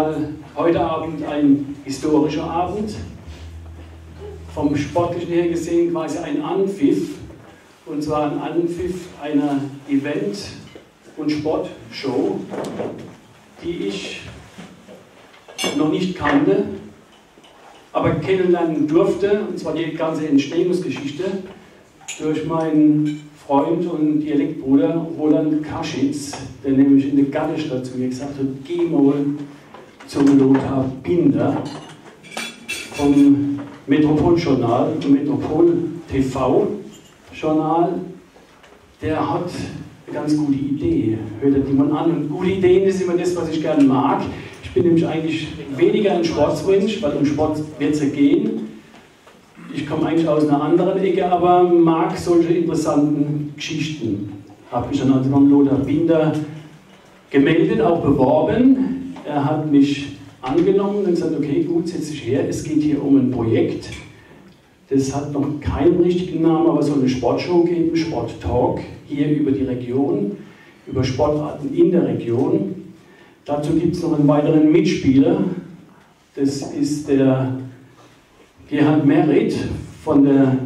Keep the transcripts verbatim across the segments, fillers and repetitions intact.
mal heute Abend ein historischer Abend. Vom Sportlichen her gesehen quasi ein Anpfiff. Und zwar ein Anpfiff einer Event- und Sportshow, die ich noch nicht kannte, aber kennenlernen durfte, und zwar die ganze Entstehungsgeschichte, durch meinen Freund und Dialektbruder Roland Kaschitz, der nämlich in der Gartenstadt zu mir gesagt hat, geh mal zum Lothar Binder vom Metropoljournal, Metropol-T V-Journal, der hat eine ganz gute Idee, hört er die mal an. Und gute Ideen ist immer das, was ich gerne mag. Ich bin nämlich eigentlich weniger ein Sportsmensch, weil um Sport wird es ja gehen. Ich komme eigentlich aus einer anderen Ecke, aber mag solche interessanten Geschichten. Habe mich dann also von Lothar Binder gemeldet, auch beworben. Er hat mich angenommen und gesagt, okay, gut, setz dich her, es geht hier um ein Projekt. Das hat noch keinen richtigen Namen, aber es soll eine Sportshow geben, Sporttalk, hier über die Region, über Sportarten in der Region. Dazu gibt es noch einen weiteren Mitspieler, das ist der Gerhard Merritt von der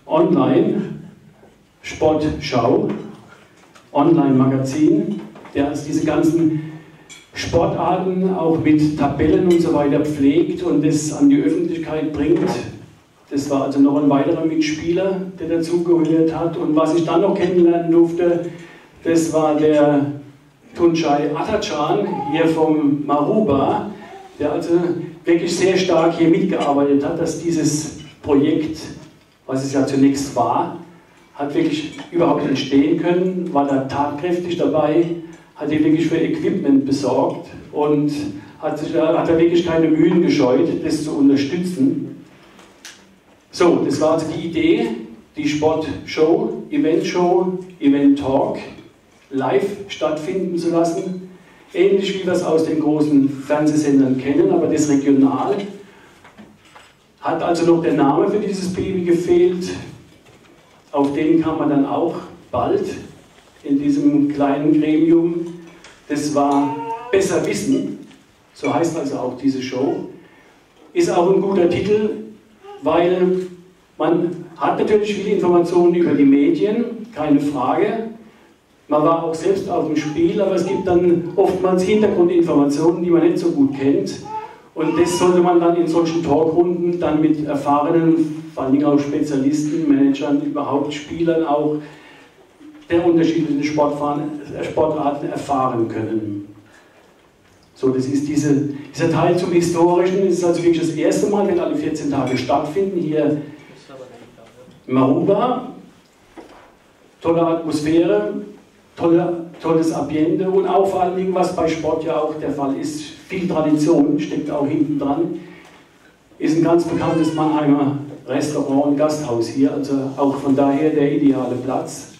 Online-Sportschau, Online-Magazin, der als diese ganzen Sportarten auch mit Tabellen und so weiter pflegt und das an die Öffentlichkeit bringt. Das war also noch ein weiterer Mitspieler, der dazugehört hat. Und was ich dann noch kennenlernen durfte, das war der Tunçay Atacan hier vom Maruba, der also wirklich sehr stark hier mitgearbeitet hat, dass dieses Projekt, was es ja zunächst war, hat wirklich überhaupt entstehen können, war da tatkräftig dabei, hat hier wirklich für Equipment besorgt und hat, sich, hat da wirklich keine Mühen gescheut, das zu unterstützen. So, das war also die Idee, die Sportshow, Eventshow, Event Talk live stattfinden zu lassen. Ähnlich wie wir es aus den großen Fernsehsendern kennen, aber das regional. Hat also noch der Name für dieses Baby gefehlt. Auf den kam man dann auch bald in diesem kleinen Gremium. Das war Besser Wissen, so heißt also auch diese Show. Ist auch ein guter Titel, weil man hat natürlich viele Informationen über die Medien, keine Frage. Man war auch selbst auf dem Spiel, aber es gibt dann oftmals Hintergrundinformationen, die man nicht so gut kennt. Und das sollte man dann in solchen Talkrunden dann mit erfahrenen, vor allen Dingen auch Spezialisten, Managern, überhaupt Spielern auch der unterschiedlichen Sportarten erfahren können. So, das ist diese, dieser Teil zum Historischen, das ist also wirklich das erste Mal, wird alle vierzehn Tage stattfinden, hier in Maruba. Tolle Atmosphäre, tolle, tolles Ambiente und auch vor allen Dingen, was bei Sport ja auch der Fall ist, viel Tradition steckt auch hinten dran. Ist ein ganz bekanntes Mannheimer Restaurant und Gasthaus hier, also auch von daher der ideale Platz.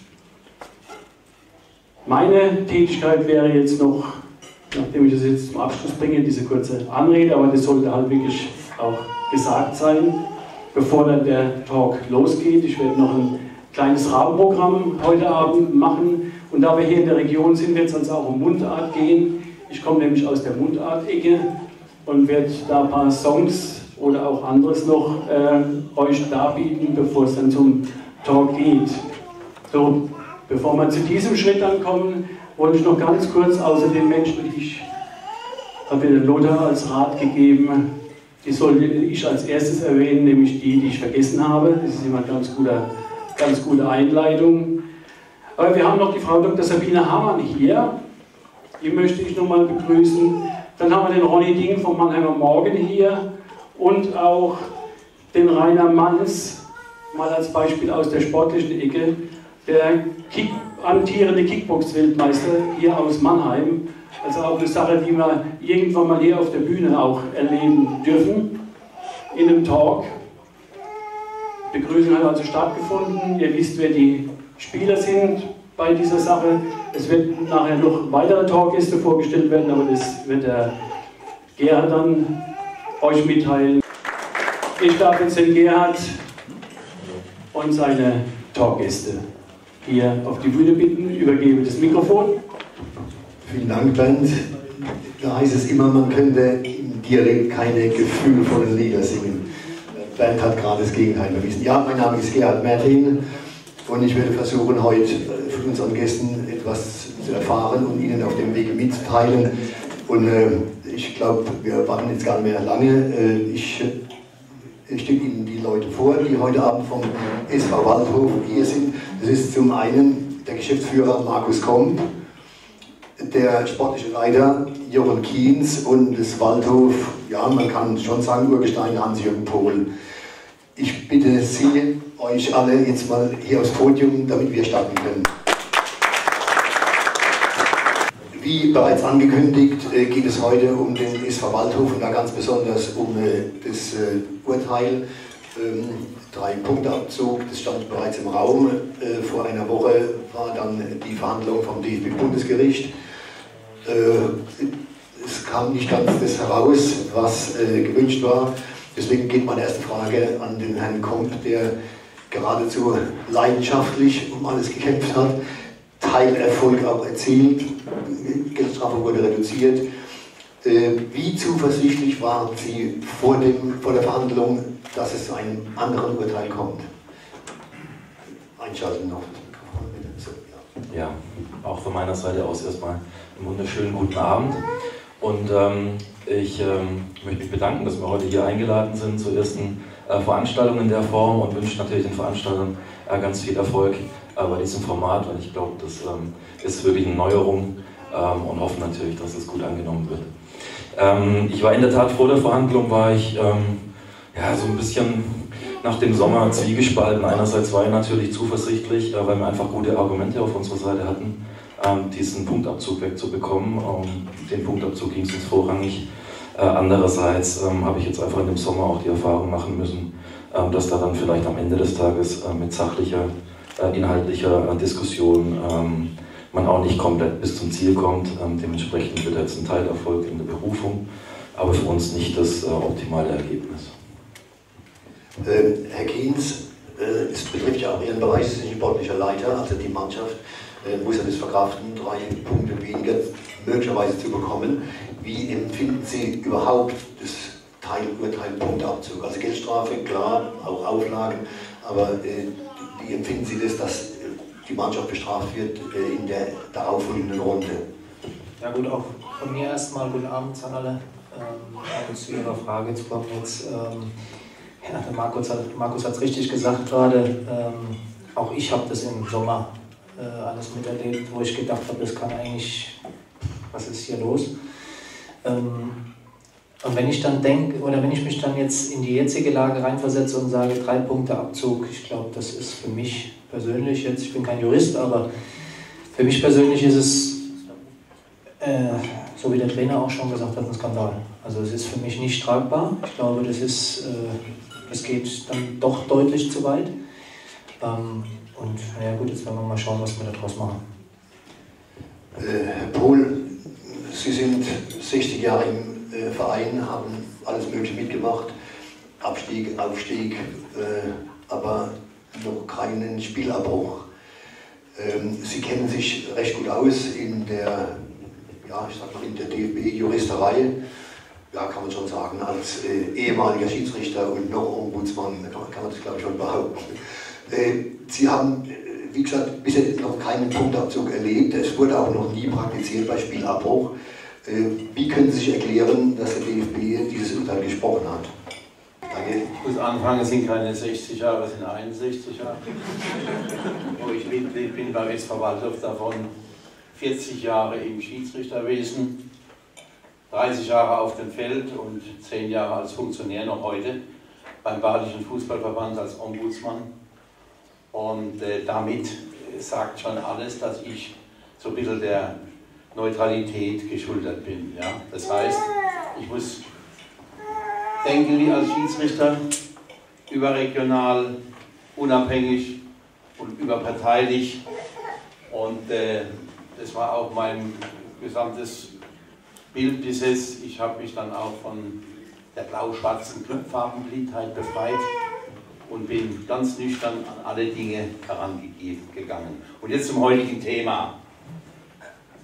Meine Tätigkeit wäre jetzt noch, nachdem ich das jetzt zum Abschluss bringe, diese kurze Anrede, aber das sollte halt wirklich auch gesagt sein, bevor dann der Talk losgeht. Ich werde noch ein kleines Rahmenprogramm heute Abend machen und da wir hier in der Region sind, wird es uns auch um Mundart gehen. Ich komme nämlich aus der Mundart-Ecke und werde da ein paar Songs oder auch anderes noch äh, euch darbieten, bevor es dann zum Talk geht. So, bevor wir zu diesem Schritt dann kommen, wollte ich noch ganz kurz außer den Menschen, ich habe mir den Lothar als Rat gegeben, die sollte ich als erstes erwähnen, nämlich die, die ich vergessen habe. Das ist immer eine ganz gute, ganz gute Einleitung. Aber wir haben noch die Frau Doktor Sabine Hamann hier, die möchte ich nochmal begrüßen. Dann haben wir den Ronny Ding vom Mannheimer Morgen hier und auch den Rainer Manns, mal als Beispiel aus der sportlichen Ecke, der Kick, amtierende Kickbox-Weltmeister hier aus Mannheim. Also auch eine Sache, die wir irgendwann mal hier auf der Bühne auch erleben dürfen, in einem Talk. Die Begrüßung hat also stattgefunden. Ihr wisst, wer die Spieler sind bei dieser Sache. Es wird nachher noch weitere Talkgäste vorgestellt werden, aber das wird der Gerhard dann euch mitteilen. Ich darf jetzt den Gerhard und seine Talkgäste hier auf die Bühne bitten, übergebe das Mikrofon. Vielen Dank, Bernd. da heißt es immer, man könnte im Dialekt keine gefühlvollen Lieder singen. Bernd hat gerade das Gegenteil bewiesen. Ja, mein Name ist Gerhard Mertin und ich werde versuchen, heute von unseren Gästen etwas zu erfahren und Ihnen auf dem Wege mitzuteilen. Und äh, ich glaube, wir warten jetzt gar nicht mehr lange. Äh, ich Ich stelle Ihnen die Leute vor, die heute Abend vom S V Waldhof hier sind. Das ist zum einen der Geschäftsführer Markus Komp, der sportliche Leiter Jochen Kienz und das Waldhof, ja, man kann schon sagen, Urgestein Hans-Jürgen Pohl. Ich bitte Sie, euch alle jetzt mal hier aufs Podium, damit wir starten können. Wie bereits angekündigt, geht es heute um den S V Waldhof und da ganz besonders um das Urteil. Drei Punkte Abzug, das stand bereits im Raum. Vor einer Woche war dann die Verhandlung vom D F B-Bundesgericht. Es kam nicht ganz das heraus, was gewünscht war. Deswegen geht meine erste Frage an den Herrn Komp, der geradezu leidenschaftlich um alles gekämpft hat. Teilerfolg auch erzielt, Geldstrafe wurde reduziert. Wie zuversichtlich waren Sie vor, dem, vor der Verhandlung, dass es zu einem anderen Urteil kommt? Einschalten noch. So, ja. ja, auch von meiner Seite aus erstmal einen wunderschönen guten Abend. Und ähm, ich ähm, möchte mich bedanken, dass wir heute hier eingeladen sind zur ersten äh, Veranstaltung in der Form und wünsche natürlich den Veranstaltern äh, ganz viel Erfolg bei diesem Format, weil ich glaube, das ähm, ist wirklich eine Neuerung ähm, und hoffe natürlich, dass es gut angenommen wird. Ähm, ich war in der Tat vor der Verhandlung, war ich ähm, ja, so ein bisschen nach dem Sommer zwiegespalten. Einerseits war ich natürlich zuversichtlich, äh, weil wir einfach gute Argumente auf unserer Seite hatten, ähm, diesen Punktabzug wegzubekommen. Um den Punktabzug ging es uns vorrangig. Äh, andererseits ähm, habe ich jetzt einfach in dem Sommer auch die Erfahrung machen müssen, äh, dass da dann vielleicht am Ende des Tages äh, mit sachlicher inhaltlicher Diskussion ähm, man auch nicht komplett bis zum Ziel kommt. Ähm, dementsprechend wird jetzt ein Teilerfolg in der Berufung, aber für uns nicht das äh, optimale Ergebnis. Ähm, Herr Kienz, äh, es betrifft ja auch Ihren Bereich, Sie sind sportlicher Leiter, also die Mannschaft äh, muss ja das verkraften, drei Punkte weniger möglicherweise zu bekommen. Wie empfinden Sie überhaupt das Teilurteil Punktabzug? Also Geldstrafe, klar, auch Auflagen, aber äh, wie empfinden Sie das, dass die Mannschaft bestraft wird in der darauffolgenden Runde? Ja gut, auch von mir erstmal guten Abend an alle. Ähm, zu Ihrer Frage zu kommen jetzt. Ähm, ja, der Markus hat Markus hat es richtig gesagt gerade. Ähm, auch ich habe das im Sommer äh, alles miterlebt, wo ich gedacht habe, das kann eigentlich, was ist hier los? Ähm, Und wenn ich dann denke, oder wenn ich mich dann jetzt in die jetzige Lage reinversetze und sage, drei Punkte Abzug, ich glaube, das ist für mich persönlich jetzt, ich bin kein Jurist, aber für mich persönlich ist es, äh, so wie der Trainer auch schon gesagt hat, ein Skandal. Also es ist für mich nicht tragbar. Ich glaube, das ist, äh, es geht dann doch deutlich zu weit. Ähm, und naja gut, jetzt werden wir mal schauen, was wir daraus machen. Äh, Herr Pohl, Sie sind sechzig Jahre im Verein, haben alles Mögliche mitgemacht, Abstieg, Aufstieg, äh, aber noch keinen Spielabbruch. Ähm, Sie kennen sich recht gut aus in der, ja, ich sag mal, in der D F B-Juristerei, ja, kann man schon sagen, als äh, ehemaliger Schiedsrichter und noch Ombudsmann, kann man, kann man das glaube ich schon behaupten. Äh, Sie haben, wie gesagt, bisher noch keinen Punktabzug erlebt, es wurde auch noch nie praktiziert bei Spielabbruch. Wie können Sie sich erklären, dass der D F B dieses Urteil gesprochen hat? Danke. Ich muss anfangen, es sind keine sechzig Jahre, es sind einundsechzig Jahre. Wo ich Mitglied bin beim S V Waldhof, davon vierzig Jahre im Schiedsrichterwesen, dreißig Jahre auf dem Feld und zehn Jahre als Funktionär noch heute beim Badischen Fußballverband als Ombudsmann. Und äh, damit sagt schon alles, dass ich so ein bisschen der Neutralität geschuldet bin. Ja? Das heißt, ich muss denken wie als Schiedsrichter, überregional, unabhängig und überparteilich. Und äh, das war auch mein gesamtes Bild dieses. Ich habe mich dann auch von der blau-schwarzen Farbenblindheit befreit und bin ganz nüchtern an alle Dinge herangegangen. Und jetzt zum heutigen Thema.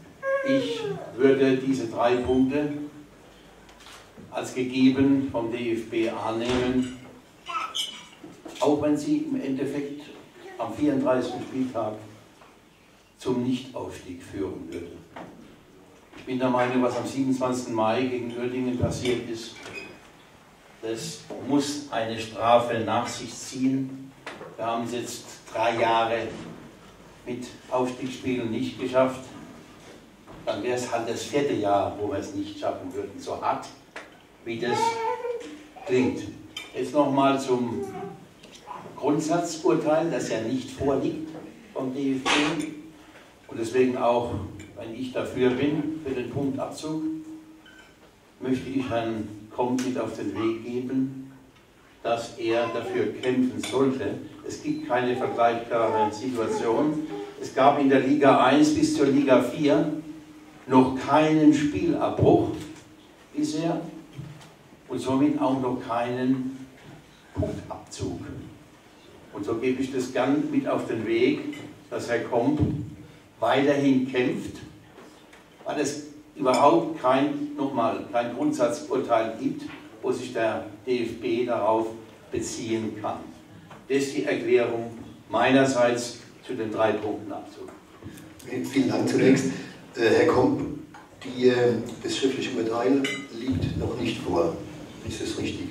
Ich würde diese drei Punkte als gegeben vom D F B annehmen, auch wenn sie im Endeffekt am vierunddreißigsten Spieltag zum Nichtaufstieg führen würde. Ich bin der Meinung, was am siebenundzwanzigsten Mai gegen Uerdingen passiert ist, das muss eine Strafe nach sich ziehen. Wir haben es jetzt drei Jahre mit Aufstiegsspielen nicht geschafft. Dann wäre es halt das vierte Jahr, wo wir es nicht schaffen würden, so hart wie das klingt. Jetzt nochmal zum Grundsatzurteil, das ja nicht vorliegt vom D F B und deswegen auch, wenn ich dafür bin, für den Punktabzug, möchte ich Herrn Komp mit auf den Weg geben, dass er dafür kämpfen sollte. Es gibt keine vergleichbare Situation. Es gab in der Liga eins bis zur Liga vier noch keinen Spielabbruch bisher und somit auch noch keinen Punktabzug. Und so gebe ich das gern mit auf den Weg, dass Herr Komp weiterhin kämpft, weil es überhaupt kein, nochmal, kein Grundsatzurteil gibt, wo sich der D F B darauf beziehen kann. Das ist die Erklärung meinerseits zu den drei Punkten Abzug. Vielen Dank zunächst. Äh, Herr Komp, die, äh, das schriftliche Urteil liegt noch nicht vor. Ist das richtig?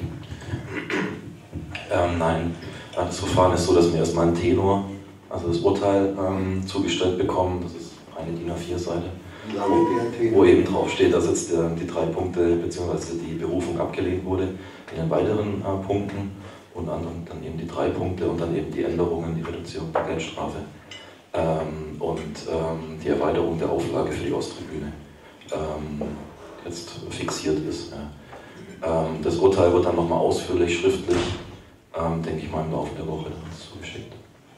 Ähm, nein, das Verfahren ist so, dass wir erstmal einen Tenor, also das Urteil, ähm, zugestellt bekommen. Das ist eine D I N A vier Seite, wo, wo eben drauf steht, dass jetzt äh, die drei Punkte bzw. die Berufung abgelehnt wurde in den weiteren äh, Punkten und anderen dann eben die drei Punkte und dann eben die Änderungen, die Reduzierung der Geldstrafe ähm, und ähm, die Erweiterung der Auflage für die Osttribüne ähm, jetzt fixiert ist. Ja. Ähm, das Urteil wird dann nochmal ausführlich schriftlich, ähm, denke ich mal, im Laufe der Woche zugeschickt.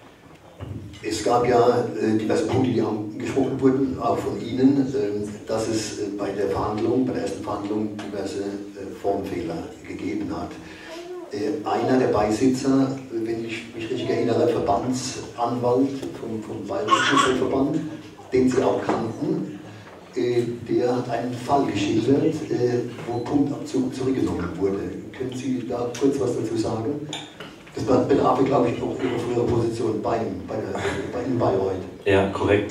Es gab ja äh, diverse Punkte, die angesprochen wurden, auch von Ihnen, äh, dass es äh, bei der Verhandlung, bei der ersten Verhandlung diverse äh, Formfehler gegeben hat. Äh, einer der Beisitzer, wenn ich mich richtig erinnere, Verbandsanwalt vom, vom Bayerischen Fußballverband, den Sie auch kannten, äh, der hat einen Fall geschildert, äh, wo Punktabzug zurückgenommen wurde. Können Sie da kurz was dazu sagen? Das betraf, glaube ich, auch Ihre frühere Position bei, bei, der, bei Ihnen Bayreuth. Ja, korrekt.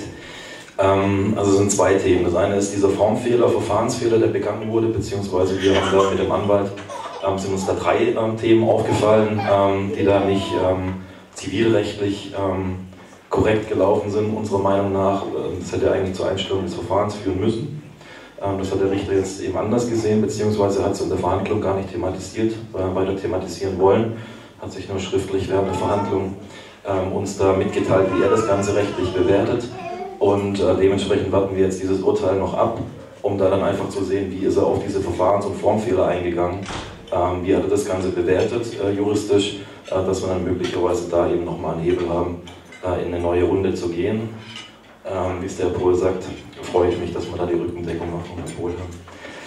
Ähm, also es sind zwei Themen. Das eine ist dieser Formfehler, Verfahrensfehler, der begangen wurde, beziehungsweise wir haben da mit dem Anwalt, ähm, sind uns da drei ähm, Themen aufgefallen, ähm, die da nicht ähm, zivilrechtlich ähm, korrekt gelaufen sind, unserer Meinung nach. Das hätte eigentlich zur Einstellung des Verfahrens führen müssen. Ähm, das hat der Richter jetzt eben anders gesehen, beziehungsweise hat es in der Verhandlung gar nicht thematisiert, äh, weiter thematisieren wollen. Hat sich nur schriftlich während der Verhandlung ähm, uns da mitgeteilt, wie er das Ganze rechtlich bewertet. Und äh, dementsprechend warten wir jetzt dieses Urteil noch ab, um da dann einfach zu sehen, wie ist er auf diese Verfahrens- und Formfehler eingegangen, ähm, wie hat er das Ganze bewertet äh, juristisch, äh, dass wir dann möglicherweise da eben nochmal einen Hebel haben, äh, in eine neue Runde zu gehen. Ähm, wie es der Herr Pohl sagt, freue ich mich, dass wir da die Rückendeckung noch von Herrn Pohl haben.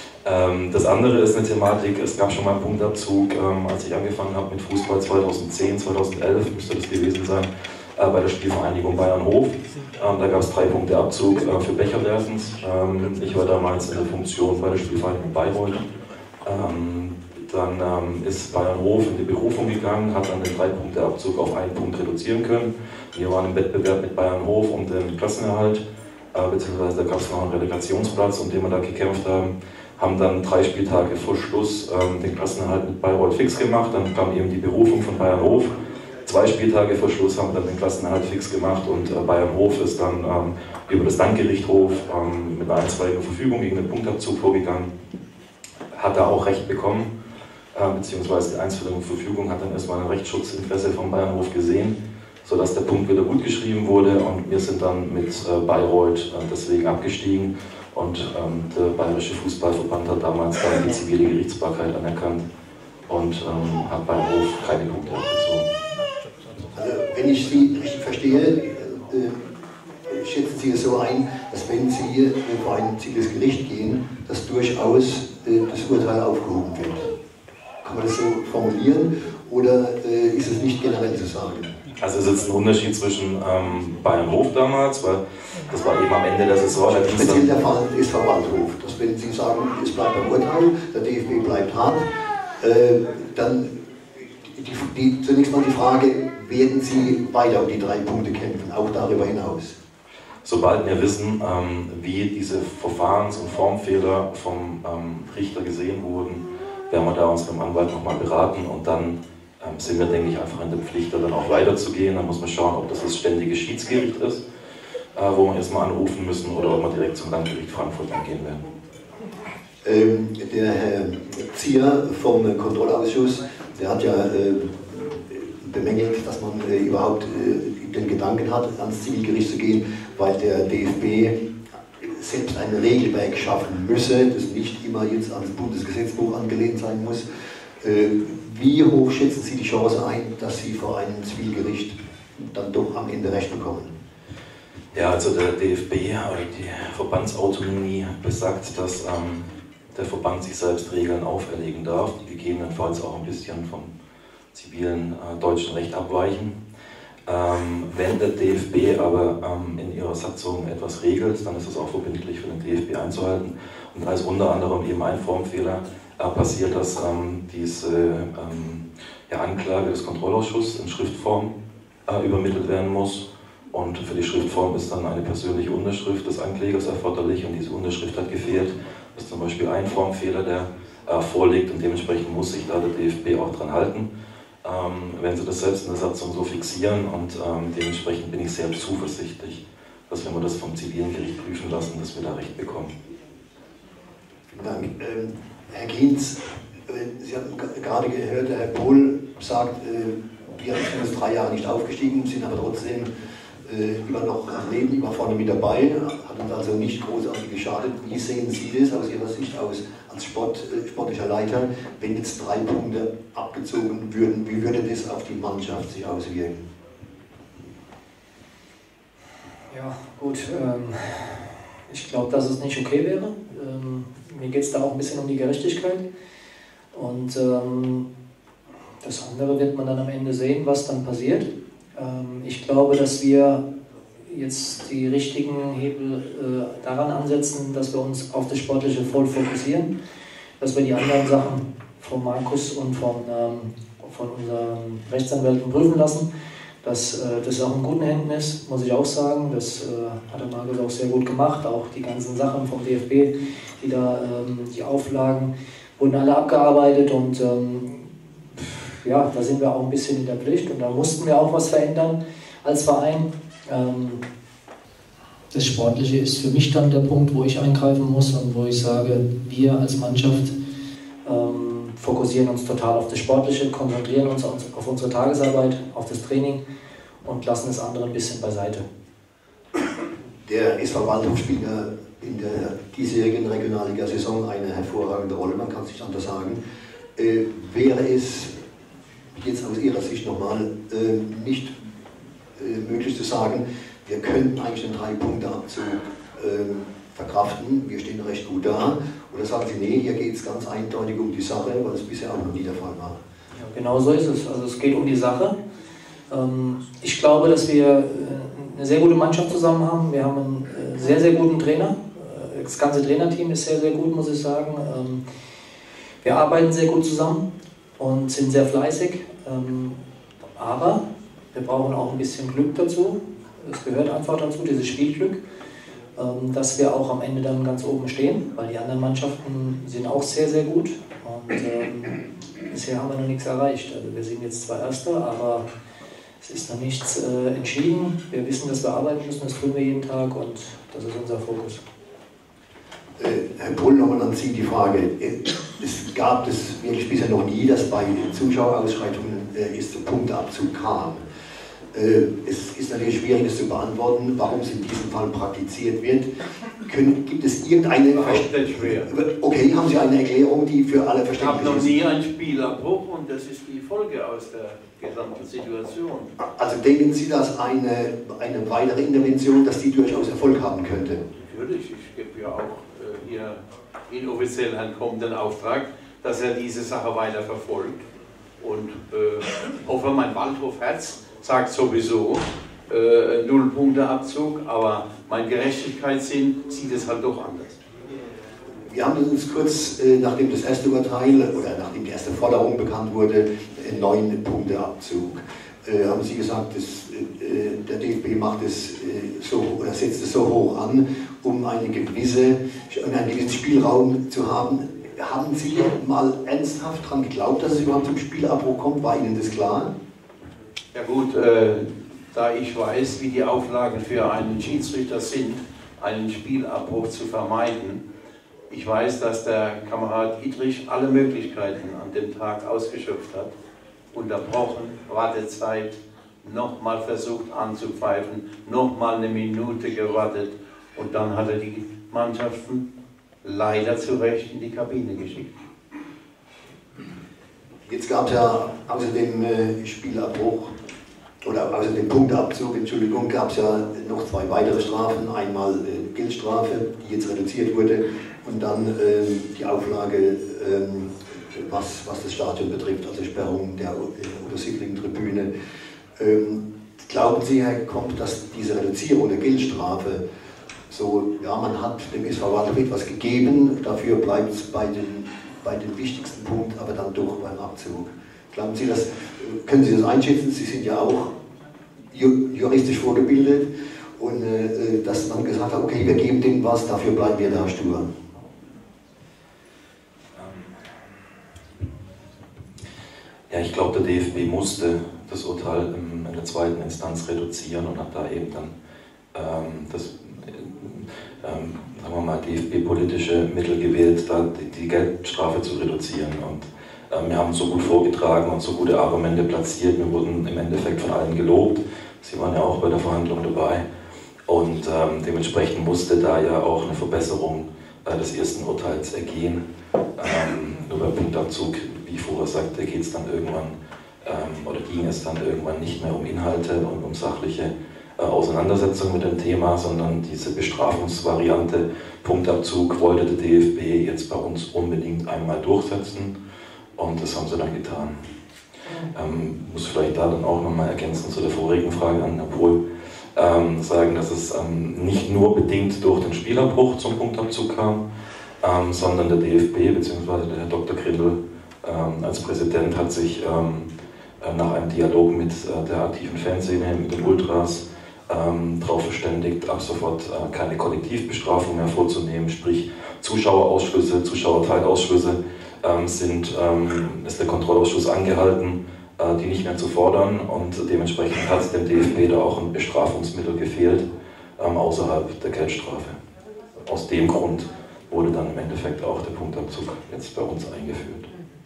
Das andere ist eine Thematik, es gab schon mal einen Punktabzug, ähm, als ich angefangen habe mit Fußball zweitausendzehn, zweitausendelf müsste das gewesen sein, äh, bei der Spielvereinigung Bayern-Hof. Ähm, da gab es drei Punkte Abzug äh, für Becherwerfens. Ähm, ich war damals in der Funktion bei der Spielvereinigung Bayreuth. Ähm, dann ähm, ist Bayern-Hof in die Berufung gegangen, hat dann den drei Punkte Abzug auf einen Punkt reduzieren können. Wir waren im Wettbewerb mit Bayern-Hof um den Klassenerhalt, äh, beziehungsweise da gab es noch einen Relegationsplatz, um den wir da gekämpft haben. Haben dann drei Spieltage vor Schluss ähm, den Klassenerhalt mit Bayreuth fix gemacht, dann kam eben die Berufung von Bayern-Hof. Zwei Spieltage vor Schluss haben wir dann den Klassenerhalt fix gemacht und äh, Bayern-Hof ist dann ähm, über das Landgerichtshof ähm, mit einer einstweiligen Verfügung gegen den Punktabzug vorgegangen. Hat da auch Recht bekommen, äh, beziehungsweise die einstweilige Verfügung hat dann erstmal ein Rechtsschutzinteresse von Bayern-Hof gesehen, sodass der Punkt wieder gut geschrieben wurde und wir sind dann mit äh, Bayreuth äh, deswegen abgestiegen. Und ähm, der Bayerische Fußballverband hat damals dann die zivile Gerichtsbarkeit anerkannt und ähm, hat beim Hof keine Punkte abgezogen. Also, wenn ich Sie richtig verstehe, äh, schätzen Sie es so ein, dass wenn Sie vor ein ziviles Gericht gehen, dass durchaus äh, das Urteil aufgehoben wird. Kann man das so formulieren? oder äh, ist es nicht generell zu sagen? Also es ist jetzt ein Unterschied zwischen ähm, Bayern Hof damals, weil das war eben am Ende der Saison. Der Speziell der Fall ist Frau Waldhof, dass wenn Sie sagen, es bleibt beim Urteil, der D F B bleibt hart, äh, dann die, die, zunächst mal die Frage, werden Sie weiter um die drei Punkte kämpfen, auch darüber hinaus? Sobald wir wissen, ähm, wie diese Verfahrens- und Formfehler vom ähm, Richter gesehen wurden, werden wir da uns beim Anwalt nochmal beraten und dann ähm, sind wir, denke ich, einfach in der Pflicht, da dann auch weiterzugehen. Dann muss man schauen, ob das das ständige Schiedsgericht ist, äh, wo wir erstmal anrufen müssen, oder ob wir direkt zum Landgericht Frankfurt angehen werden. Ähm, der Herr Zier vom Kontrollausschuss, der hat ja äh, bemängelt, dass man äh, überhaupt äh, den Gedanken hat, ans Zivilgericht zu gehen, weil der D F B selbst ein Regelwerk schaffen müsse, das nicht immer jetzt ans Bundesgesetzbuch angelehnt sein muss. Äh, wie hoch schätzen Sie die Chance ein, dass Sie vor einem Zivilgericht dann doch am Ende Recht bekommen? Ja, also der D F B oder die Verbandsautonomie besagt, dass ähm, der Verband sich selbst Regeln auferlegen darf, die gegebenenfalls auch ein bisschen vom zivilen äh, deutschen Recht abweichen. Ähm, wenn der D F B aber ähm, in ihrer Satzung etwas regelt, dann ist es auch verbindlich für den D F B einzuhalten. Und da ist unter anderem eben ein Formfehler äh, passiert, dass ähm, diese ähm, ja, Anklage des Kontrollausschusses in Schriftform äh, übermittelt werden muss. Und für die Schriftform ist dann eine persönliche Unterschrift des Anklägers erforderlich und diese Unterschrift hat gefehlt. Das ist zum Beispiel ein Formfehler, der äh, vorliegt und dementsprechend muss sich da der D F B auch dran halten. Ähm, wenn Sie das selbst in der Satzung so fixieren und ähm, dementsprechend bin ich sehr zuversichtlich, dass wenn wir das vom zivilen Gericht prüfen lassen, dass wir da Recht bekommen. Vielen Dank. Ähm, Herr Gienz, äh, Sie haben gerade gehört, Herr Pohl sagt, äh, wir sind jetzt drei Jahre nicht aufgestiegen, sind aber trotzdem äh, immer noch am Leben, immer vorne mit dabei, hat uns also nicht großartig geschadet. Wie sehen Sie das aus Ihrer Sicht aus, als Sport, äh, sportlicher Leiter, wenn jetzt drei Punkte abgezogen würden, wie würde das auf die Mannschaft sich auswirken? Ja, gut, ähm, ich glaube, dass es nicht okay wäre. Ähm, mir geht es da auch ein bisschen um die Gerechtigkeit und ähm, das andere wird man dann am Ende sehen, was dann passiert. Ähm, ich glaube, dass wir jetzt die richtigen Hebel äh, daran ansetzen, dass wir uns auf das Sportliche voll fokussieren, dass wir die anderen Sachen von Markus und von, ähm, von unseren Rechtsanwälten prüfen lassen, dass äh, das auch in guten Händen ist, muss ich auch sagen. Das äh, hat der Markus auch sehr gut gemacht, auch die ganzen Sachen vom D F B, die da, ähm, die Auflagen wurden alle abgearbeitet und ähm, ja, da sind wir auch ein bisschen in der Pflicht und da mussten wir auch was verändern als Verein. Ähm, das Sportliche ist für mich dann der Punkt, wo ich eingreifen muss und wo ich sage, wir als Mannschaft ähm, fokussieren uns total auf das Sportliche, konzentrieren uns auf unsere Tagesarbeit, auf das Training und lassen das andere ein bisschen beiseite. Der S V Waldhof spielt ja in der diesjährigen Regionalliga-Saison eine hervorragende Rolle, man kann es nicht anders sagen. Äh, wäre es jetzt aus Ihrer Sicht nochmal äh, nicht äh, möglich zu sagen, wir könnten eigentlich den Drei-Punkte-Abzug äh, verkraften, wir stehen recht gut da, oder sagen Sie, nee, hier geht es ganz eindeutig um die Sache, weil es bisher auch noch nie der Fall war? Ja, genau so ist es. Also es geht um die Sache. Ähm, ich glaube, dass wir äh, eine sehr gute Mannschaft zusammen haben. Wir haben einen äh, sehr, sehr guten Trainer. Äh, das ganze Trainerteam ist sehr, sehr gut, muss ich sagen. Ähm, wir arbeiten sehr gut zusammen und sind sehr fleißig, ähm, aber wir brauchen auch ein bisschen Glück dazu. Es gehört einfach dazu, dieses Spielglück, ähm, dass wir auch am Ende dann ganz oben stehen, weil die anderen Mannschaften sind auch sehr, sehr gut und ähm, bisher haben wir noch nichts erreicht. Also wir sind jetzt zwar Erster, aber es ist noch nichts äh, entschieden. Wir wissen, dass wir arbeiten müssen, das tun wir jeden Tag und das ist unser Fokus. Herr Pohl, nochmal an Sie die Frage. Es gab es wirklich bisher noch nie, dass bei Zuschauerausschreitungen äh, es zu Punkteabzug kam. Äh, es ist natürlich schwierig, das zu beantworten, warum es in diesem Fall praktiziert wird. Können, gibt es irgendeine... Überhaupt nicht schwer. Okay, haben Sie eine Erklärung, die für alle Ich habe verständlich noch ist? nie einen Spielabbruch und das ist die Folge aus der gesamten Situation. Also denken Sie, dass eine, eine weitere Intervention, dass die durchaus Erfolg haben könnte? Natürlich, ich gebe ja auch äh, hier inoffiziell Herrn Komm den Auftrag, dass er diese Sache weiter verfolgt Und äh, hoffe, mein Waldhof-Herz sagt sowieso äh, Null-Punkte-Abzug, aber mein Gerechtigkeitssinn sieht es halt doch anders. Wir haben uns kurz, äh, nachdem das erste Urteil oder nachdem die erste Forderung bekannt wurde, einen neun Punkte Abzug, äh, haben Sie gesagt, dass, äh, der D F B macht es äh, so oder setzt es so hoch an, um eine gewisse, einen gewissen Spielraum zu haben. Haben Sie mal ernsthaft daran geglaubt, dass es überhaupt zum Spielabbruch kommt? War Ihnen das klar? Ja gut, äh, da ich weiß, wie die Auflagen für einen Schiedsrichter sind, einen Spielabbruch zu vermeiden. Ich weiß, dass der Kamerad Idrich alle Möglichkeiten an dem Tag ausgeschöpft hat. Unterbrochen, Wartezeit, nochmal versucht anzupfeifen, nochmal eine Minute gewartet und dann hat er die Mannschaften leider zu Recht in die Kabine geschickt. Jetzt gab es ja außer dem äh, Spielabbruch oder außer dem Punktabzug, Entschuldigung, gab es ja noch zwei weitere Strafen. Einmal äh, Geldstrafe, die jetzt reduziert wurde, und dann äh, die Auflage, äh, was, was das Stadion betrifft, also Sperrung der Untersiedling-Tribüne. Ähm, glauben Sie, Herr Komp, dass diese Reduzierung der Geldstrafe so, ja, man hat dem S V Waldhof etwas gegeben, dafür bleibt es bei den, bei dem wichtigsten Punkt, aber dann doch beim Abzug. Glauben Sie das, können Sie das einschätzen? Sie sind ja auch juristisch vorgebildet, und äh, dass man gesagt hat, okay, wir geben dem was, dafür bleiben wir da stur. Ja, ich glaube, der D F B musste das Urteil in der zweiten Instanz reduzieren und hat da eben dann ähm, das Ähm, sagen wir mal, D F B-politische Mittel gewählt, da die, die Geldstrafe zu reduzieren. Und ähm, wir haben so gut vorgetragen und so gute Argumente platziert. Wir wurden im Endeffekt von allen gelobt. Sie waren ja auch bei der Verhandlung dabei. Und ähm, dementsprechend musste da ja auch eine Verbesserung äh, des ersten Urteils ergehen. Ähm, nur beim Punktabzug, wie ich vorher sagte, geht es dann irgendwann, ähm, oder ging es dann irgendwann nicht mehr um Inhalte und um sachliche Auseinandersetzung mit dem Thema, sondern diese Bestrafungsvariante Punktabzug wollte der D F B jetzt bei uns unbedingt einmal durchsetzen, und das haben sie dann getan. Ähm, muss vielleicht da dann auch nochmal ergänzen zu der vorigen Frage an Herrn Pohl, ähm, sagen, dass es ähm, nicht nur bedingt durch den Spielabbruch zum Punktabzug kam, ähm, sondern der D F B bzw. der Herr Doktor Grindel ähm, als Präsident hat sich ähm, nach einem Dialog mit äh, der aktiven Fanszene, mit den Ultras, Ähm, darauf verständigt, ab sofort äh, keine Kollektivbestrafung mehr vorzunehmen, sprich Zuschauerausschlüsse, Zuschauerteilausschlüsse ähm, sind, ähm, ist der Kontrollausschuss angehalten, äh, die nicht mehr zu fordern, und dementsprechend hat es dem D F B da auch ein Bestrafungsmittel gefehlt, ähm, außerhalb der Geldstrafe. Aus dem Grund wurde dann im Endeffekt auch der Punktabzug jetzt bei uns eingeführt.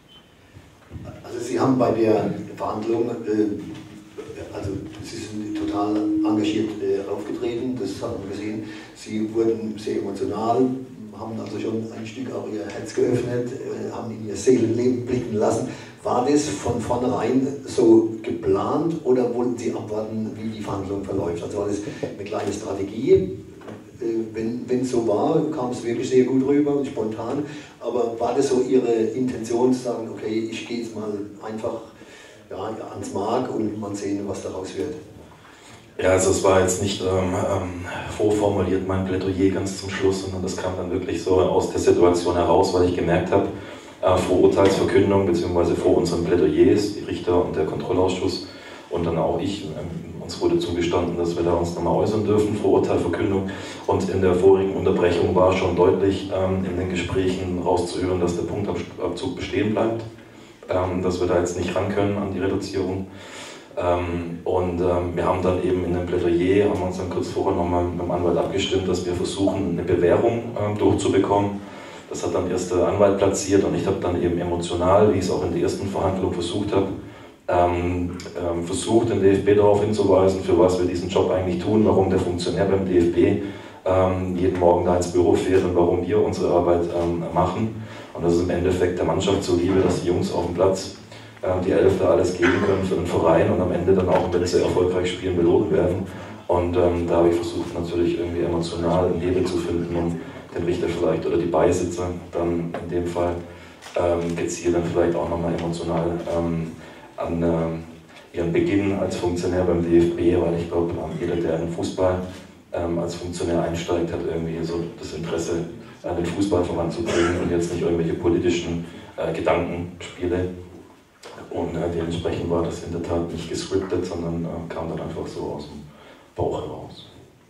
Also Sie haben bei der Verhandlung, äh, also Sie sind total engagiert äh, aufgetreten, das haben wir gesehen. Sie wurden sehr emotional, haben also schon ein Stück auch Ihr Herz geöffnet, äh, haben in Ihr Seelenleben blicken lassen. War das von vornherein so geplant oder wollten Sie abwarten, wie die Verhandlung verläuft? Also war das eine kleine Strategie? Äh, wenn wenn es so war, kam es wirklich sehr gut rüber und spontan. Aber war das so Ihre Intention, zu sagen, okay, ich gehe jetzt mal einfach ja, ans Mark und mal sehen, was daraus wird? Ja, also es war jetzt nicht ähm, ähm, vorformuliert mein Plädoyer ganz zum Schluss, sondern das kam dann wirklich so aus der Situation heraus, weil ich gemerkt habe, äh, vor Urteilsverkündung bzw. vor unseren Plädoyers, die Richter und der Kontrollausschuss und dann auch ich, ähm, uns wurde zugestanden, dass wir da uns nochmal äußern dürfen vor Urteilsverkündung, und in der vorigen Unterbrechung war schon deutlich ähm, in den Gesprächen rauszuhören, dass der Punktabzug bestehen bleibt, ähm, dass wir da jetzt nicht ran können an die Reduzierung. Ähm, und ähm, wir haben dann eben in dem Plädoyer, haben wir uns dann kurz vorher nochmal mit dem Anwalt abgestimmt, dass wir versuchen, eine Bewährung ähm, durchzubekommen. Das hat dann erst der Anwalt platziert, und ich habe dann eben emotional, wie ich es auch in der ersten Verhandlung versucht habe, ähm, ähm, versucht, den D F B darauf hinzuweisen, für was wir diesen Job eigentlich tun, warum der Funktionär beim D F B ähm, jeden Morgen da ins Büro fährt und warum wir unsere Arbeit ähm, machen. Und das ist im Endeffekt der Mannschaft zuliebe, dass die Jungs auf dem Platz, die Elf da alles geben können für den Verein und am Ende dann auch, wenn sie erfolgreich spielen, belohnt werden. Und ähm, da habe ich versucht, natürlich irgendwie emotional einen Hebel zu finden, um den Richter vielleicht oder die Beisitzer dann in dem Fall ähm, gezielt dann vielleicht auch nochmal emotional ähm, an äh, ihren Beginn als Funktionär beim D F B, weil ich glaube, jeder, der in den Fußball ähm, als Funktionär einsteigt, hat irgendwie so das Interesse, äh, den Fußball voranzubringen und jetzt nicht irgendwelche politischen äh, Gedankenspiele. Und äh, dementsprechend war das in der Tat nicht gescriptet, sondern äh, kam dann einfach so aus dem Bauch heraus.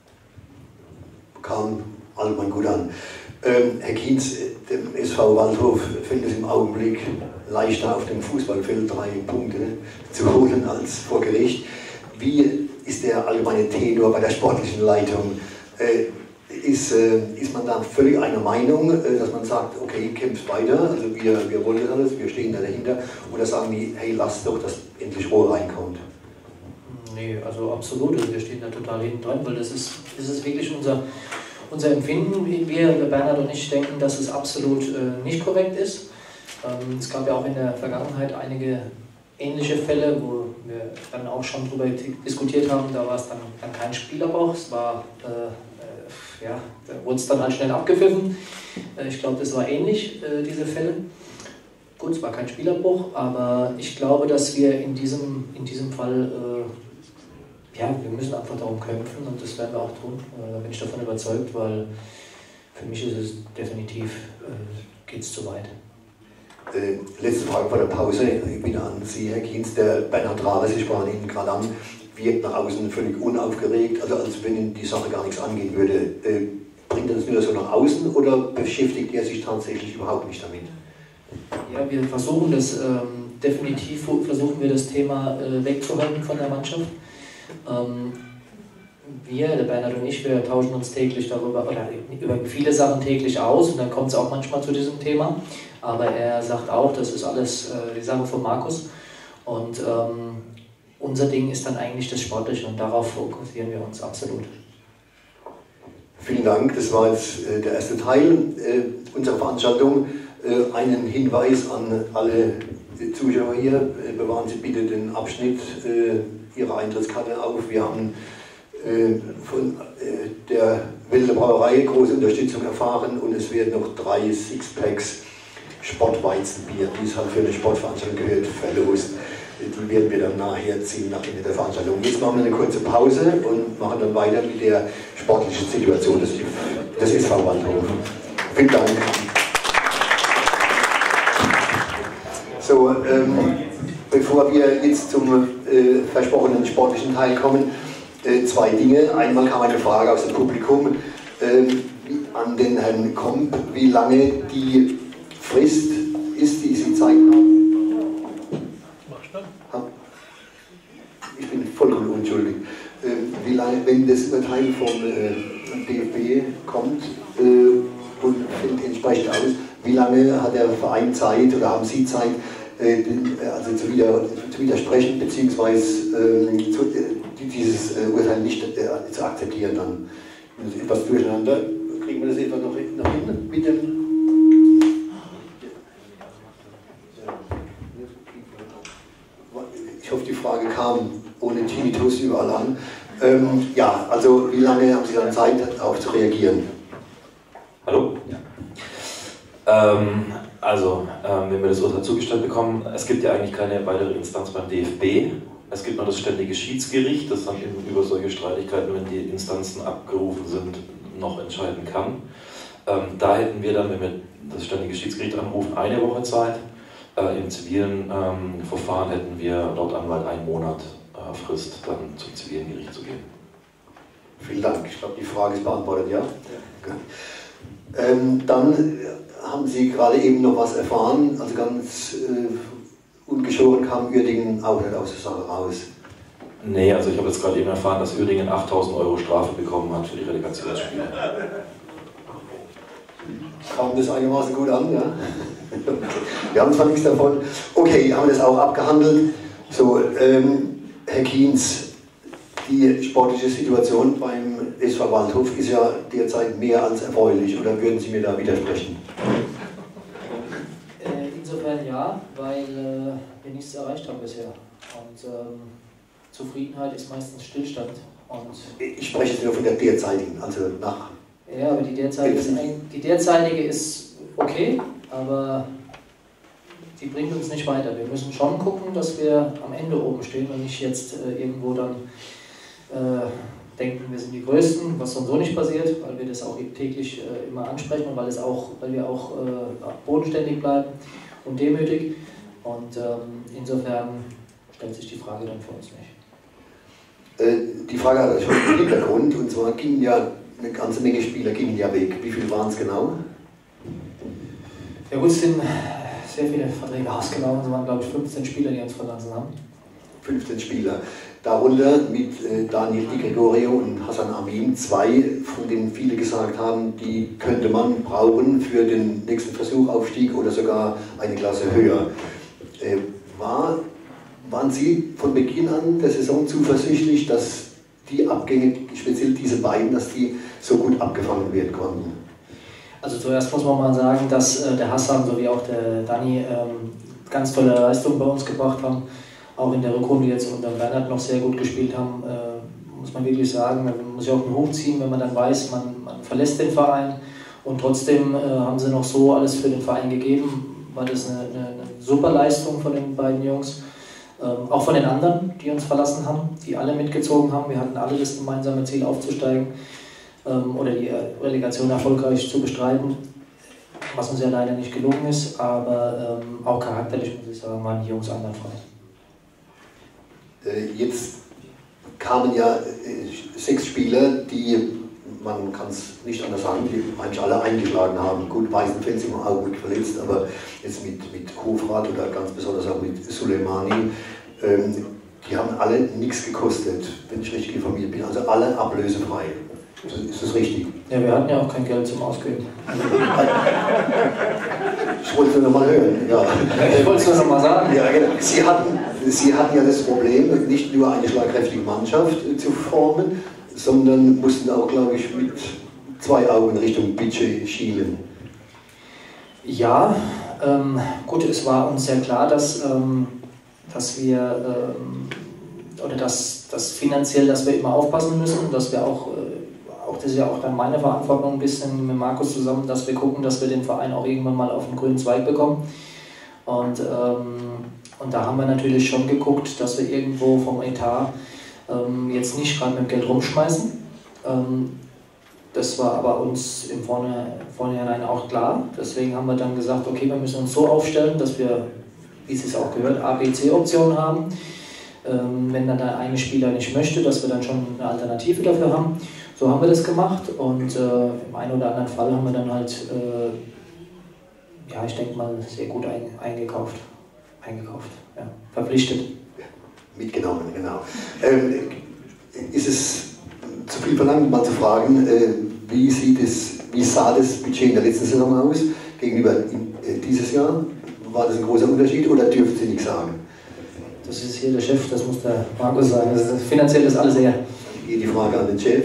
Kam allgemein gut an. Ähm, Herr Kienz, dem S V Waldhof fällt es im Augenblick leichter auf dem Fußballfeld drei Punkte zu holen als vor Gericht. Wie ist der allgemeine Tenor bei der sportlichen Leitung? Äh, ist, äh, ist man da völlig einer Meinung, äh, dass man sagt, okay, kämpft weiter, also wir, wir wollen das alles, wir stehen da dahinter, oder sagen die, hey, lasst doch, dass endlich Ruhe reinkommt? Nee, also absolut, also wir stehen da total hinten dran, weil das ist, das ist wirklich unser, unser Empfinden. Wir, Bernhard und ich, denken, dass es absolut äh, nicht korrekt ist. Ähm, es gab ja auch in der Vergangenheit einige ähnliche Fälle, wo wir dann auch schon darüber diskutiert haben, da war es dann, dann kein Spielabbruch, es war, äh, äh, ja, da wurde es dann halt schnell abgepfiffen. Äh, ich glaube, das war ähnlich, äh, diese Fälle. Gut, es war kein Spielabbruch, aber ich glaube, dass wir in diesem, in diesem Fall, äh, ja, wir müssen einfach darum kämpfen und das werden wir auch tun. Äh, da bin ich davon überzeugt, weil für mich ist es definitiv, äh, geht es zu weit. Äh, letzte Frage vor der Pause, wieder an Sie, Herr Kienz. Der Bernhard Rahler, Sie sprachen Ihnen gerade an, wirkt nach außen völlig unaufgeregt, also als wenn Ihnen die Sache gar nichts angehen würde. Äh, bringt er das nur so nach außen oder beschäftigt er sich tatsächlich überhaupt nicht damit? Ja, wir versuchen das, ähm, definitiv versuchen wir das Thema äh, wegzuhalten von der Mannschaft. Ähm, wir, der Bernhard und ich, wir tauschen uns täglich darüber, oder über viele Sachen täglich aus und dann kommt es auch manchmal zu diesem Thema. Aber er sagt auch, das ist alles äh, die Sache von Markus. Und ähm, unser Ding ist dann eigentlich das Sportliche und darauf fokussieren wir uns absolut. Vielen Dank, das war jetzt äh, der erste Teil äh, unserer Veranstaltung. Äh, einen Hinweis an alle Zuschauer hier, äh, bewahren Sie bitte den Abschnitt äh, Ihrer Eintrittskarte auf. Wir haben äh, von äh, der Wilde Brauerei große Unterstützung erfahren und es werden noch drei Sixpacks Sportweizenbier, die es halt für eine Sportveranstaltung gehört, verlost. Die werden wir dann nachher ziehen, nach Ende der Veranstaltung. Jetzt machen wir eine kurze Pause und machen dann weiter mit der sportlichen Situation des, des S V Waldhof. Vielen Dank. So, ähm, bevor wir jetzt zum äh, versprochenen sportlichen Teil kommen, äh, zwei Dinge. Einmal kam eine Frage aus dem Publikum äh, an den Herrn Komp, wie lange die Frist ist, die Sie Zeit haben. Ich bin vollkommen unschuldig. Äh, wie lange, wenn das Urteil vom äh, D F B kommt äh, und fällt entsprechend aus, wie lange hat der Verein Zeit oder haben Sie Zeit, äh, also zu, wieder, zu widersprechen bzw. Äh, zu, äh, dieses äh, Urteil nicht äh, zu akzeptieren? Dann ist etwas durcheinander. Kriegen wir das etwa noch, noch hin mit dem? Ich hoffe, die Frage kam ohne Tinnitus überall an. Ähm, ja, also wie lange haben Sie dann Zeit, darauf zu reagieren? Hallo? Ja. Ähm, also, ähm, wenn wir das Urteil zugestellt bekommen, es gibt ja eigentlich keine weitere Instanz beim D F B. Es gibt nur das ständige Schiedsgericht, das dann eben über solche Streitigkeiten, wenn die Instanzen abgerufen sind, noch entscheiden kann. Ähm, da hätten wir dann, wenn wir das ständige Schiedsgericht anrufen, eine Woche Zeit. Äh, Im zivilen ähm, Verfahren hätten wir laut Anwalt einen Monat äh, Frist, dann zum zivilen Gericht zu gehen. Vielen Dank. Ich glaube, die Frage ist beantwortet, ja? Ja. Ähm, dann haben Sie gerade eben noch was erfahren, also ganz äh, ungeschoren kam Uerdingen auch nicht aus der Sache raus. Nee, also ich habe jetzt gerade eben erfahren, dass Uerdingen achttausend Euro Strafe bekommen hat für die Relegationsspiele. Kam das einigermaßen gut an, ja? Wir haben zwar nichts davon. Okay, haben wir das auch abgehandelt. So, ähm, Herr Kienz, die sportliche Situation beim S V Waldhof ist ja derzeit mehr als erfreulich, oder würden Sie mir da widersprechen? Äh, insofern ja, weil äh, wir nichts erreicht haben bisher. Und ähm, Zufriedenheit ist meistens Stillstand. Und ich spreche jetzt nur von der derzeitigen, also nach... Ja, aber die derzeitige, ist, die derzeitige ist okay, aber die bringt uns nicht weiter. Wir müssen schon gucken, dass wir am Ende oben stehen und nicht jetzt äh, irgendwo dann äh, denken, wir sind die Größten, was so nicht passiert, weil wir das auch täglich äh, immer ansprechen und weil, es auch, weil wir auch äh, bodenständig bleiben und demütig. Und ähm, insofern stellt sich die Frage dann für uns nicht. Äh, die Frage hat schon einen Hintergrund, und zwar gingen ja eine ganze Menge Spieler gingen ja weg. Wie viele waren es genau? Ja gut, es sind sehr viele Verträge ausgelaufen, es waren glaube ich fünfzehn Spieler, die uns verlassen haben. fünfzehn Spieler. Darunter mit äh, Daniel Di Gregorio und Hassan Amin, zwei, von denen viele gesagt haben, die könnte man brauchen für den nächsten Versuch, Aufstieg oder sogar eine Klasse höher. Äh, war, waren Sie von Beginn an der Saison zuversichtlich, dass die Abgänge, speziell diese beiden, dass die so gut abgefangen werden konnten? Also zuerst muss man mal sagen, dass äh, der Hassan sowie auch der Dani ähm, ganz tolle Leistungen bei uns gebracht haben. Auch in der Rückrunde jetzt unter Bernhard noch sehr gut gespielt haben, äh, muss man wirklich sagen. Man muss ja auch einen Hut ziehen, wenn man dann weiß, man, man verlässt den Verein und trotzdem äh, haben sie noch so alles für den Verein gegeben. War das eine, eine, eine super Leistung von den beiden Jungs. Ähm, auch von den anderen, die uns verlassen haben, die alle mitgezogen haben. Wir hatten alle das gemeinsame Ziel aufzusteigen ähm, oder die Relegation erfolgreich zu bestreiten, was uns ja leider nicht gelungen ist, aber ähm, auch charakterlich, muss ich sagen, waren die Jungs einwandfrei. Jetzt kamen ja sechs Spieler, die, man kann es nicht anders sagen, die eigentlich alle eingeschlagen haben. Gut, Weißenfels im Augenblick verletzt, aber jetzt mit, mit Hofrat oder ganz besonders auch mit Suleimani, ähm, die haben alle nichts gekostet, wenn ich richtig informiert bin, also alle ablösefrei. Ist das richtig? Ja, wir hatten ja auch kein Geld zum Ausgeben. Ich wollte es nur noch mal hören. Ja. Ich wollte es nur noch mal sagen. Ja, genau. Sie hatten, Sie hatten ja das Problem, nicht nur eine schlagkräftige Mannschaft zu formen, sondern mussten auch, glaube ich, mit zwei Augen Richtung Budget schielen. Ja, ähm, gut, es war uns sehr klar, dass, ähm, dass wir, ähm, oder dass, dass finanziell, dass wir immer aufpassen müssen, dass wir auch, äh, auch das ist ja auch dann meine Verantwortung ein bisschen mit Markus zusammen, dass wir gucken, dass wir den Verein auch irgendwann mal auf den grünen Zweig bekommen. Und, ähm, und da haben wir natürlich schon geguckt, dass wir irgendwo vom Etat ähm, jetzt nicht gerade mit dem Geld rumschmeißen. Ähm, das war aber uns im Vorne, Vornherein auch klar. Deswegen haben wir dann gesagt, okay, wir müssen uns so aufstellen, dass wir, wie es sich auch gehört, A B C-Optionen haben. Ähm, wenn dann der eine Spieler nicht möchte, dass wir dann schon eine Alternative dafür haben. So haben wir das gemacht und äh, im einen oder anderen Fall haben wir dann halt, äh, ja, ich denke mal, sehr gut ein, eingekauft. Eingekauft, ja, verpflichtet. Mitgenommen, genau. Ähm, ist es zu viel verlangt, mal zu fragen, äh, wie, sieht es, wie sah das Budget in der letzten Saison aus gegenüber in, äh, dieses Jahr? War das ein großer Unterschied oder dürfen Sie nichts sagen? Das ist hier der Chef, das muss der Markus sagen. Das ist, finanziell ist alles sehr. Geht die Frage an den Chef.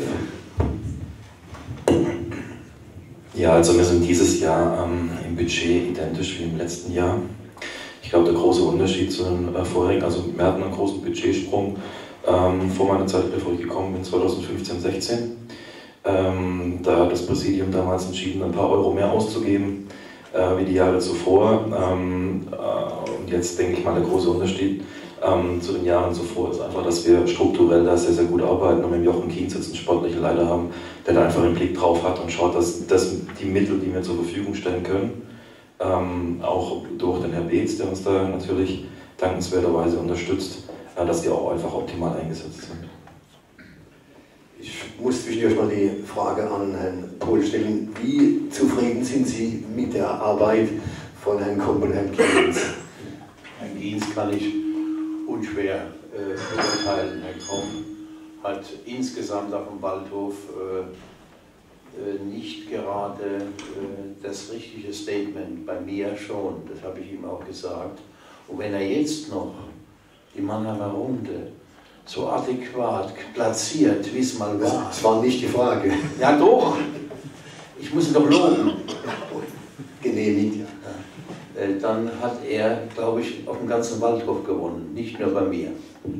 Ja, also wir sind dieses Jahr ähm, im Budget identisch wie im letzten Jahr. Ich glaube, der große Unterschied zu den äh, vorherigen, also wir hatten einen großen Budgetsprung ähm, vor meiner Zeit, bevor ich gekommen bin, zweitausendfünfzehn, sechzehn. Ähm, da hat das Präsidium damals entschieden, ein paar Euro mehr auszugeben äh, wie die Jahre zuvor. Ähm, äh, und jetzt denke ich mal, der große Unterschied ähm, zu den Jahren zuvor ist einfach, dass wir strukturell da sehr, sehr gut arbeiten und mit Jochen Kienz jetzt einen sportlichen Leiter haben, der da einfach einen Blick drauf hat und schaut, dass, dass die Mittel, die wir zur Verfügung stellen können, ähm, auch durch den Herrn Beetz, der uns da natürlich dankenswerterweise unterstützt, äh, dass die auch einfach optimal eingesetzt sind. Ich muss zwischendurch mal die Frage an Herrn Pohl stellen. Wie zufrieden sind Sie mit der Arbeit von Herrn Komp und Herrn Kienz? Herrn Kienz kann ich unschwer äh, beurteilen. Herr Komp hat insgesamt auf dem Waldhof äh, äh, nicht gerade äh, das richtige Statement, bei mir schon, das habe ich ihm auch gesagt. Und wenn er jetzt noch die Mannheimer Runde so adäquat platziert, wie es mal war. Das war nicht die Frage. Ja doch, ich muss ihn doch loben. Genehmigt, ja. Dann hat er, glaube ich, auf dem ganzen Waldhof gewonnen, nicht nur bei mir.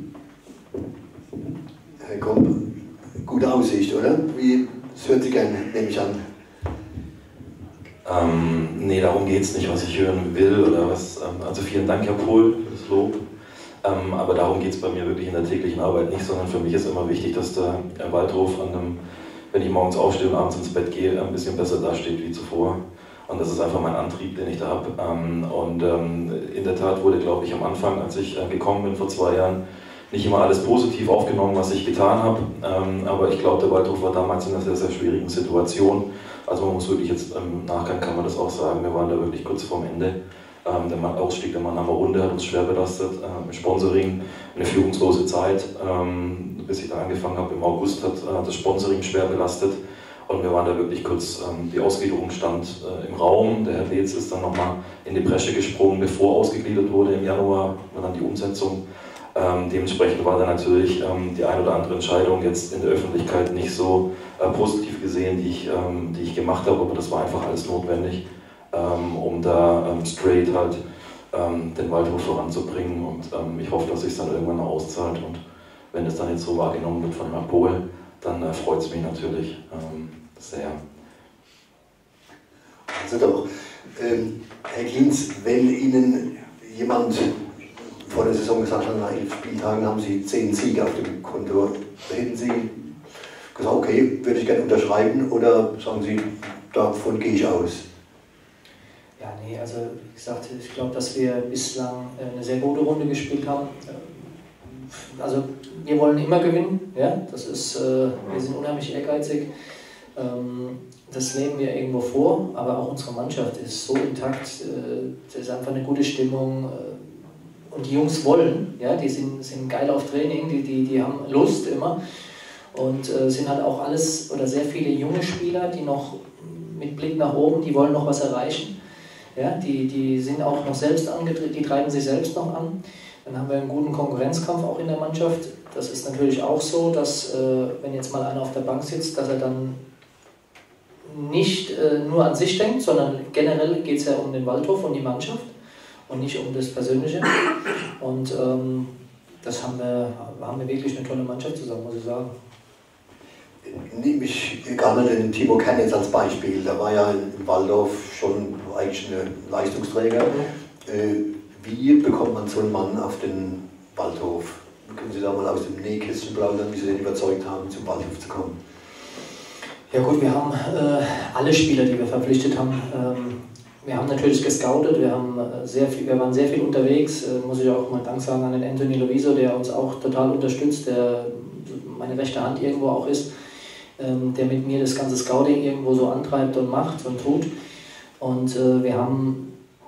Herr Komp, gute Aussicht, oder? Wie, das hört sich gerne, nehme ich an. Ähm, nee, darum geht es nicht, was ich hören will oder was. Ähm, also vielen Dank, Herr Pohl, für das Lob. Ähm, aber darum geht es bei mir wirklich in der täglichen Arbeit nicht, sondern für mich ist immer wichtig, dass der Waldhof, an einem, wenn ich morgens aufstehe und abends ins Bett gehe, ein bisschen besser dasteht wie zuvor. Und das ist einfach mein Antrieb, den ich da habe. Ähm, und ähm, in der Tat wurde, glaube ich, am Anfang, als ich äh, gekommen bin vor zwei Jahren, nicht immer alles positiv aufgenommen, was ich getan habe. Ähm, aber ich glaube, der Waldhof war damals in einer sehr, sehr schwierigen Situation. Also man muss wirklich jetzt im Nachgang kann man das auch sagen, wir waren da wirklich kurz vorm Ende. Ähm, der Ausstieg der Mannheimer Runde hat uns schwer belastet. Ähm, Sponsoring, eine führungslose Zeit, ähm, bis ich da angefangen habe im August, hat äh, das Sponsoring schwer belastet. Und wir waren da wirklich kurz, ähm, die Ausgliederung stand äh, im Raum. Der Herr Leetz ist dann nochmal in die Bresche gesprungen, bevor ausgegliedert wurde im Januar, war dann die Umsetzung. Ähm, dementsprechend war da natürlich ähm, die ein oder andere Entscheidung jetzt in der Öffentlichkeit nicht so äh, positiv gesehen, die ich, ähm, die ich gemacht habe, aber das war einfach alles notwendig, ähm, um da ähm, straight halt ähm, den Waldhof voranzubringen und ähm, ich hoffe, dass sich dann irgendwann noch auszahlt und wenn es dann jetzt so wahrgenommen wird von Herrn Pohl, dann äh, freut es mich natürlich ähm, sehr. Also doch, ähm, Herr Kliens, wenn Ihnen jemand vor der Saison gesagt hat, nach elf Spieltagen haben Sie zehn Siege auf dem Konto, hätten Sie gesagt, okay, würde ich gerne unterschreiben oder sagen Sie, davon gehe ich aus? Ja, nee, also wie gesagt, ich glaube, dass wir bislang eine sehr gute Runde gespielt haben. Also wir wollen immer gewinnen, ja, das ist, äh, wir sind unheimlich ehrgeizig, ähm, das leben wir irgendwo vor, aber auch unsere Mannschaft ist so intakt, äh, das ist einfach eine gute Stimmung äh, und die Jungs wollen, ja, die sind, sind geil auf Training, die, die, die haben Lust immer und äh, sind halt auch alles oder sehr viele junge Spieler, die noch mit Blick nach oben, die wollen noch was erreichen, ja, die, die sind auch noch selbst angetrieben, die treiben sich selbst noch an. Dann haben wir einen guten Konkurrenzkampf auch in der Mannschaft. Das ist natürlich auch so, dass äh, wenn jetzt mal einer auf der Bank sitzt, dass er dann nicht äh, nur an sich denkt, sondern generell geht es ja um den Waldhof und die Mannschaft und nicht um das Persönliche. Und ähm, das haben wir, haben wir wirklich eine tolle Mannschaft zusammen, muss ich sagen. Nehme ich gerade den Timo Kern jetzt als Beispiel. Da war ja in Waldhof schon eigentlich ein Leistungsträger. Äh, Wie bekommt man so einen Mann auf den Waldhof? Können Sie da mal aus dem Nähkästchen plaudern, wie Sie den überzeugt haben, zum Waldhof zu kommen? Ja gut, wir haben äh, alle Spieler, die wir verpflichtet haben, ähm, wir haben natürlich gescoutet, wir, haben, äh, sehr viel, wir waren sehr viel unterwegs, äh, muss ich auch mal Dank sagen an den Anthony Loviso, der uns auch total unterstützt, der meine rechte Hand irgendwo auch ist, ähm, der mit mir das ganze Scouting irgendwo so antreibt und macht und tut. Und äh, wir haben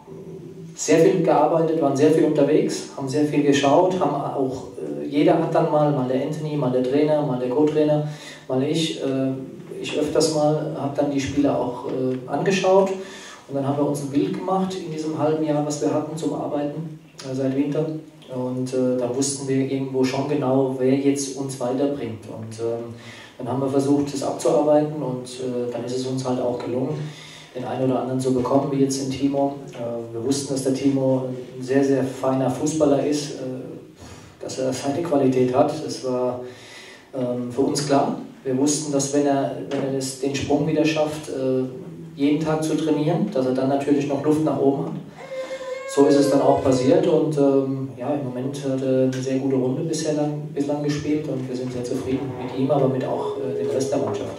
sehr viel gearbeitet, waren sehr viel unterwegs, haben sehr viel geschaut, haben auch, äh, jeder hat dann mal, mal der Anthony, mal der Trainer, mal der Co-Trainer, mal ich, äh, ich öfters mal, habe dann die Spiele auch äh, angeschaut und dann haben wir uns ein Bild gemacht in diesem halben Jahr, was wir hatten zum Arbeiten, äh, seit Winter und äh, da wussten wir irgendwo schon genau, wer jetzt uns weiterbringt und äh, dann haben wir versucht, das abzuarbeiten und äh, dann ist es uns halt auch gelungen, den einen oder anderen zu bekommen, wie jetzt in Timo. Wir wussten, dass der Timo ein sehr, sehr feiner Fußballer ist, dass er seine Qualität hat. Das war für uns klar. Wir wussten, dass wenn er, wenn er das, den Sprung wieder schafft, jeden Tag zu trainieren, dass er dann natürlich noch Luft nach oben hat. So ist es dann auch passiert und ja, im Moment hat er eine sehr gute Runde bisher lang, bislang gespielt und wir sind sehr zufrieden mit ihm, aber mit auch dem Rest der Mannschaft.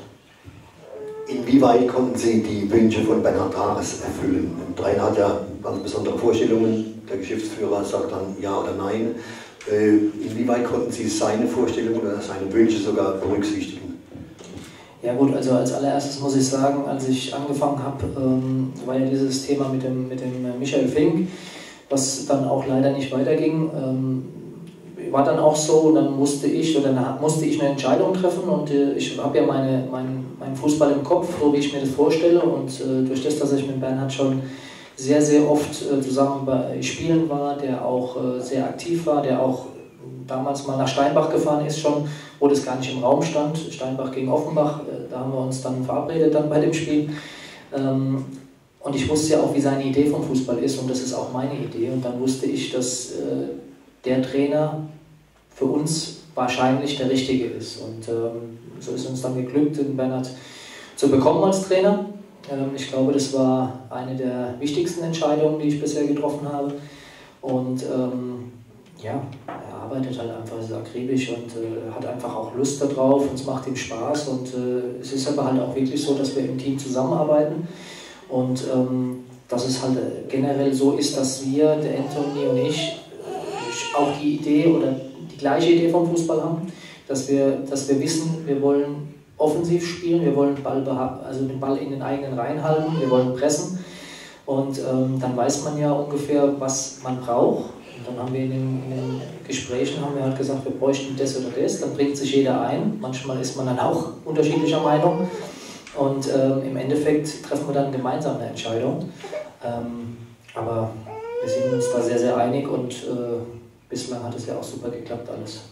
Inwieweit konnten Sie die Wünsche von Bernhard Thares erfüllen? Der Trainer hat ja ganz besondere Vorstellungen, der Geschäftsführer sagt dann ja oder nein. Inwieweit konnten Sie seine Vorstellungen oder seine Wünsche sogar berücksichtigen? Ja gut, also als allererstes muss ich sagen, als ich angefangen habe, ähm, war ja dieses Thema mit dem, mit dem Michael Fink, was dann auch leider nicht weiterging. Ähm, war dann auch so, und dann musste ich oder dann musste ich eine Entscheidung treffen und äh, ich habe ja meine, mein, meinen Fußball im Kopf, so wie ich mir das vorstelle und äh, durch das, dass ich mit Bernhard schon sehr, sehr oft äh, zusammen bei Spielen war, der auch äh, sehr aktiv war, der auch damals mal nach Steinbach gefahren ist schon, wo das gar nicht im Raum stand, Steinbach gegen Offenbach, äh, da haben wir uns dann verabredet dann bei dem Spiel. Ähm, und ich wusste ja auch, wie seine Idee vom Fußball ist und das ist auch meine Idee und dann wusste ich, dass äh, der Trainer für uns wahrscheinlich der Richtige ist. Und ähm, so ist uns dann geglückt, den Bernhard zu bekommen als Trainer. Ähm, ich glaube, das war eine der wichtigsten Entscheidungen, die ich bisher getroffen habe. Und ähm, ja, er arbeitet halt einfach sehr akribisch und äh, hat einfach auch Lust darauf und es macht ihm Spaß. Und äh, es ist aber halt auch wirklich so, dass wir im Team zusammenarbeiten und ähm, dass es halt generell so ist, dass wir, der Anthony und ich, auch die Idee oder die gleiche Idee vom Fußball haben, dass wir, dass wir wissen, wir wollen offensiv spielen, wir wollen Ball also den Ball in den eigenen Reihen halten, wir wollen pressen und ähm, dann weiß man ja ungefähr, was man braucht. Und dann haben wir in den, in den Gesprächen haben wir halt gesagt, wir bräuchten das oder das, dann bringt sich jeder ein, manchmal ist man dann auch unterschiedlicher Meinung und ähm, im Endeffekt treffen wir dann gemeinsam eine Entscheidung. Ähm, aber wir sind uns da sehr, sehr einig und äh, bislang hat es ja auch super geklappt alles.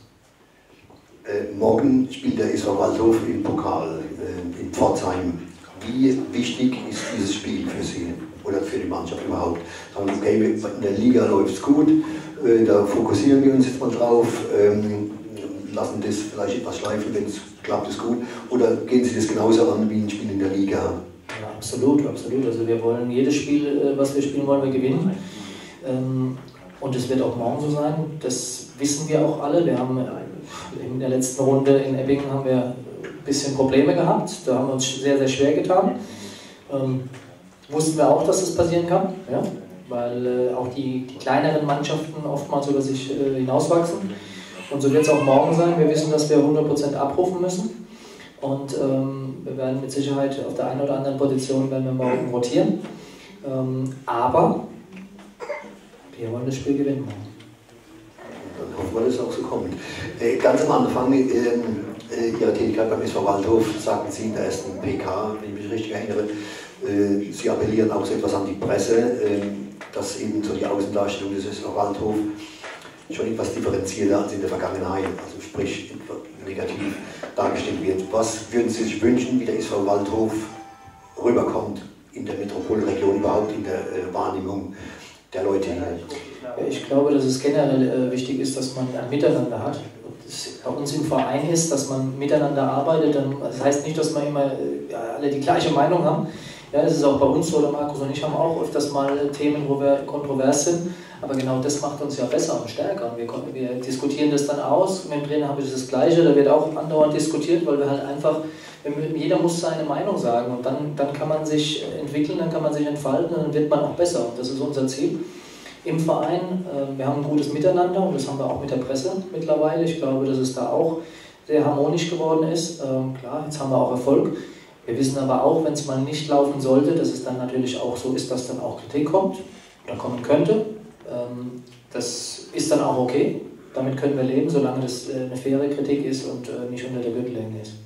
Äh, morgen spielt der S V Waldhof im Pokal äh, in Pforzheim. Wie wichtig ist dieses Spiel für Sie oder für die Mannschaft überhaupt? Sagen Sie, okay, in der Liga läuft es gut, äh, da fokussieren wir uns jetzt mal drauf, ähm, lassen das vielleicht etwas schleifen, wenn es klappt, ist gut. Oder gehen Sie das genauso an wie ein Spiel in der Liga? Ja, absolut, absolut. Also wir wollen jedes Spiel, was wir spielen wollen, wir gewinnen. Ähm, und es wird auch morgen so sein. Das wissen wir auch alle. Wir haben in der letzten Runde in Ebbingen haben wir ein bisschen Probleme gehabt. Da haben wir uns sehr, sehr schwer getan. Ähm, wussten wir auch, dass das passieren kann, ja? Weil äh, auch die, die kleineren Mannschaften oftmals über sich äh, hinauswachsen. Und so wird es auch morgen sein. Wir wissen, dass wir hundert Prozent abrufen müssen. Und ähm, wir werden mit Sicherheit auf der einen oder anderen Position werden wir morgen rotieren. Ähm, aber wir wollen das Spiel gewinnen. Dann hoffen wir, dass es auch so kommt. Äh, ganz am Anfang äh, äh, Ihrer Tätigkeit beim S V Waldhof sagten Sie in der ersten P K, wenn ich mich richtig erinnere, äh, Sie appellieren auch so etwas an die Presse, äh, dass eben so die Außendarstellung des S V Waldhof schon etwas differenzierter als in der Vergangenheit, also sprich negativ dargestellt wird. Was würden Sie sich wünschen, wie der S V Waldhof rüberkommt in der Metropolregion, überhaupt in der äh, Wahrnehmung der Leute hier? Ich glaube, dass es generell äh, wichtig ist, dass man ein Miteinander hat. Das bei uns im Verein ist, dass man miteinander arbeitet. Dann, das heißt nicht, dass wir immer äh, alle die gleiche Meinung haben. Ja, das ist auch bei uns so, der Markus und ich haben auch öfters mal Themen, wo wir kontrovers sind. Aber genau das macht uns ja besser und stärker. Wir, wir diskutieren das dann aus. Mit dem Trainer habe ich das Gleiche, da wird auch andauernd diskutiert, weil wir halt einfach, jeder muss seine Meinung sagen und dann, dann kann man sich entwickeln, dann kann man sich entfalten und dann wird man auch besser. Und das ist unser Ziel im Verein. Wir haben ein gutes Miteinander und das haben wir auch mit der Presse mittlerweile. Ich glaube, dass es da auch sehr harmonisch geworden ist. Klar, jetzt haben wir auch Erfolg. Wir wissen aber auch, wenn es mal nicht laufen sollte, dass es dann natürlich auch so ist, dass dann auch Kritik kommt oder kommen könnte. Das ist dann auch okay, damit können wir leben, solange das eine faire Kritik ist und nicht unter der Gürtellinie ist.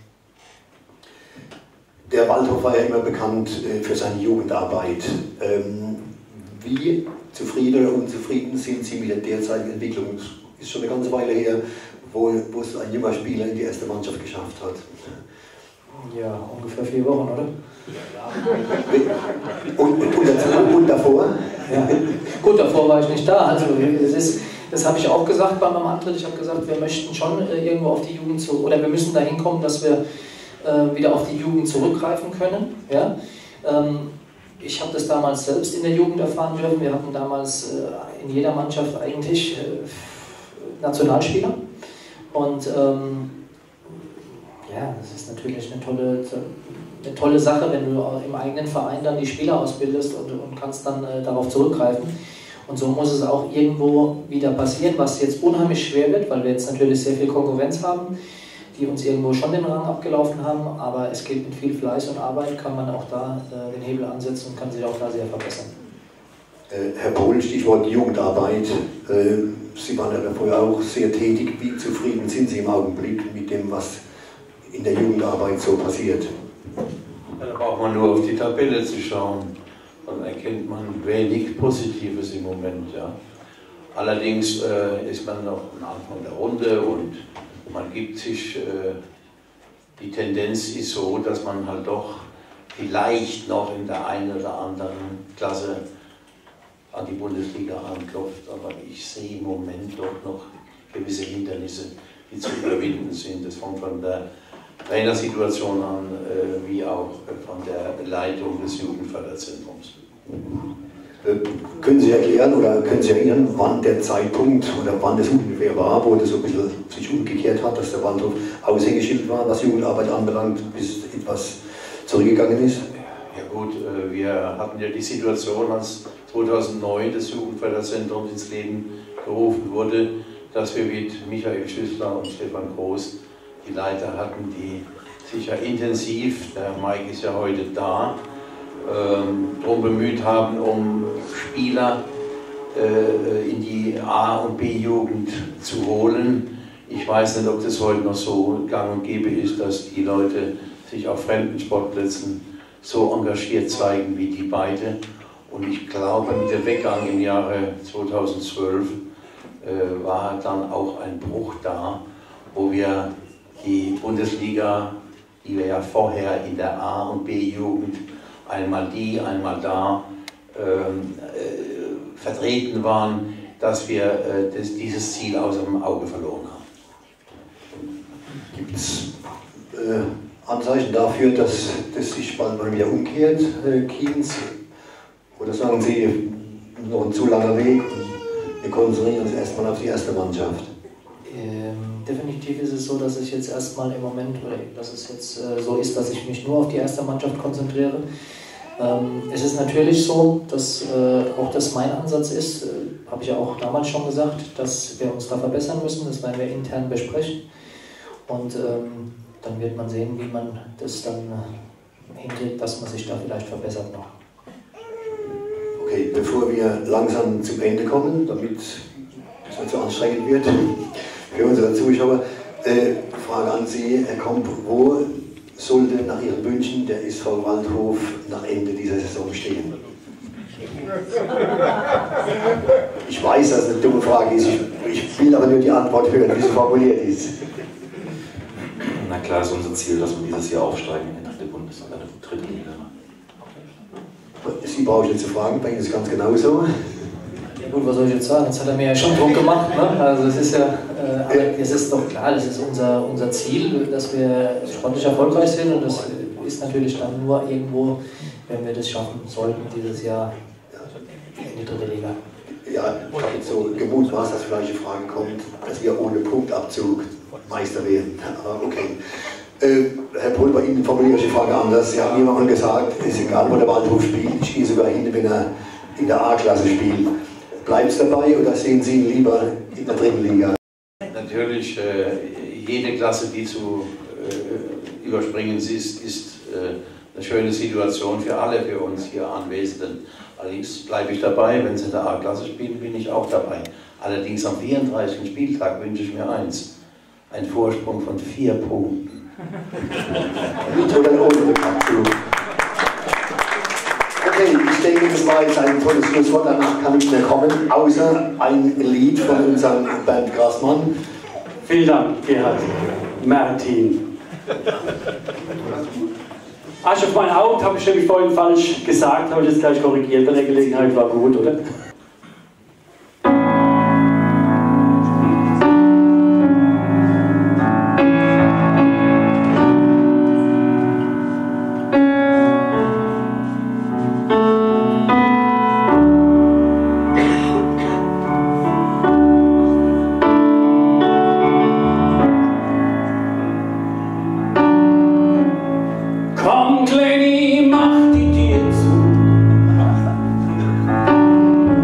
Der Waldhof war ja immer bekannt für seine Jugendarbeit. Wie zufrieden oder unzufrieden sind Sie mit der derzeitigen Entwicklung? Das ist schon eine ganze Weile her, wo, wo es ein junger Spieler in die erste Mannschaft geschafft hat. Ja, ungefähr vier Wochen, oder? Und, und, und, und davor? Ja. Gut, davor war ich nicht da. Also das, ist, das habe ich auch gesagt bei meinem Antritt. Ich habe gesagt, wir möchten schon äh, irgendwo auf die Jugend zu, oder wir müssen dahin kommen, dass wir äh, wieder auf die Jugend zurückgreifen können. Ja? Ähm, ich habe das damals selbst in der Jugend erfahren dürfen. Wir hatten damals äh, in jeder Mannschaft eigentlich äh, Nationalspieler. Und ähm, ja, das ist natürlich eine tolle, eine tolle Sache, wenn du im eigenen Verein dann die Spieler ausbildest und, und kannst dann äh, darauf zurückgreifen. Und so muss es auch irgendwo wieder passieren, was jetzt unheimlich schwer wird, weil wir jetzt natürlich sehr viel Konkurrenz haben, die uns irgendwo schon den Rang abgelaufen haben, aber es geht mit viel Fleiß und Arbeit, kann man auch da äh, den Hebel ansetzen und kann sich auch da sehr verbessern. Äh, Herr Pohl, Stichwort Jugendarbeit. Äh, Sie waren ja vorher auch sehr tätig. Wie zufrieden sind Sie im Augenblick mit dem, was in der Jugendarbeit so passiert? Ja, da braucht man nur auf die Tabelle zu schauen, dann erkennt man wenig Positives im Moment. Ja. Allerdings äh, ist man noch am Anfang der Runde und man gibt sich, äh, die Tendenz ist so, dass man halt doch vielleicht noch in der einen oder anderen Klasse an die Bundesliga anklopft, aber ich sehe im Moment doch noch gewisse Hindernisse, die zu überwinden sind. Das fängt von der Trainersituation an, äh, wie auch von der Leitung des Jugendförderzentrums. Äh, können Sie erklären oder können Sie erinnern, wann der Zeitpunkt oder wann das ungefähr war, wo das so ein bisschen sich umgekehrt hat, dass der Waldhof Aushängeschild war, was Jugendarbeit anbelangt, bis etwas zurückgegangen ist? Ja gut, äh, wir hatten ja die Situation, als zweitausendneun das Jugendförderzentrum ins Leben gerufen wurde, dass wir mit Michael Schüssler und Stefan Groß die Leiter hatten, die sich ja intensiv, der Mike ist ja heute da, ähm, darum bemüht haben, um Spieler äh, in die A- und B-Jugend zu holen. Ich weiß nicht, ob das heute noch so gang und gäbe ist, dass die Leute sich auf fremden Sportplätzen so engagiert zeigen wie die beide. Und ich glaube, mit dem Weggang im Jahre zweitausendzwölf äh, war dann auch ein Bruch da, wo wir die Bundesliga, die wir ja vorher in der A- und B-Jugend einmal die, einmal da ähm, äh, vertreten waren, dass wir äh, das, dieses Ziel aus dem Auge verloren haben. Gibt es äh, Anzeichen dafür, dass das sich bald mal wieder umkehrt, äh, Kienz? Oder sagen Sie, noch ein zu langer Weg und wir konzentrieren uns erstmal auf die erste Mannschaft? Ähm, definitiv ist es so, dass ich jetzt erstmal im Moment, oder dass es jetzt äh, so ist, dass ich mich nur auf die erste Mannschaft konzentriere. Ähm, es ist natürlich so, dass äh, auch das mein Ansatz ist, äh, habe ich ja auch damals schon gesagt, dass wir uns da verbessern müssen, das werden wir intern besprechen. Und ähm, dann wird man sehen, wie man das dann äh, hinkriegt, dass man sich da vielleicht verbessert noch. Okay, bevor wir langsam zum Ende kommen, damit es nicht so anstrengend wird für unsere Zuschauer, äh, Frage an Sie, Herr Komp, wo sollte nach Ihren Wünschen der S V Waldhof nach Ende dieser Saison stehen? Ich weiß, dass es eine dumme Frage ist, ich, ich will aber nur die Antwort hören, wie sie formuliert ist. Na klar ist unser Ziel, dass wir dieses Jahr aufsteigen in die dritte Bundes- oder dritte Liga. Sie brauche ich nicht zu fragen, bei Ihnen ist es ganz genauso. Ja gut, was soll ich jetzt sagen? Jetzt hat er mir ja schon Druck gemacht. Ne? Also es ist ja, äh, aber es ist doch klar, das ist unser, unser Ziel, dass wir sportlich erfolgreich sind und das ist natürlich dann nur irgendwo, wenn wir das schaffen sollten, dieses Jahr in die dritte Liga. Ja, ich habe jetzt so gemutmaßt, dass vielleicht die Frage kommt, dass wir ohne Punktabzug Meister werden. Aber okay. Äh, Herr Pulver, Ihnen formuliere ich die Frage anders. Sie haben jemandem gesagt, es ist egal, wo der Waldhof spielt, ich spiele sogar hin, wenn er in der A-Klasse spielt. Bleibt es dabei oder sehen Sie ihn lieber in der dritten Liga? Natürlich, äh, jede Klasse, die zu äh, überspringen ist, ist äh, eine schöne Situation für alle, für uns hier Anwesenden. Allerdings bleibe ich dabei, wenn Sie in der A-Klasse spielen, bin ich auch dabei. Allerdings am vierunddreißigsten Spieltag wünsche ich mir eins, einen Vorsprung von vier Punkten. Mit oder ohne Punktabzug? Okay, ich denke, das war jetzt ein tolles Schlusswort, danach kann ich mehr kommen, außer ein Lied von unserem Bernd Grassmann. Vielen Dank, Gerhard. Martin. Asche auf mein Haupt, habe ich nämlich vorhin falsch gesagt, habe ich jetzt gleich korrigiert, bei der Gelegenheit war gut, oder? Komm, Kleini, mach die Tür zu.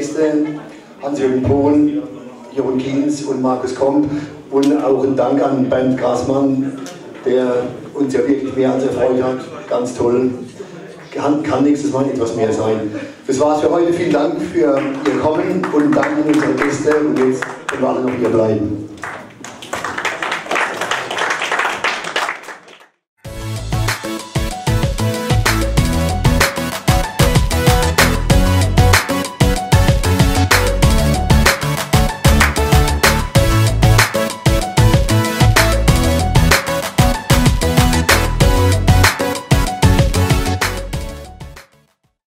Gäste, Hans-Jürgen Pohn, Jeroen Kienz und Markus Komp. Und auch ein Dank an Bernd Grassmann, der uns ja wirklich mehr als erfreut hat. Ganz toll. Kann, kann nächstes Mal etwas mehr sein. Das war's für heute. Vielen Dank für Ihr Kommen und Dank an unsere Gäste. Und jetzt können wir alle noch hier bleiben.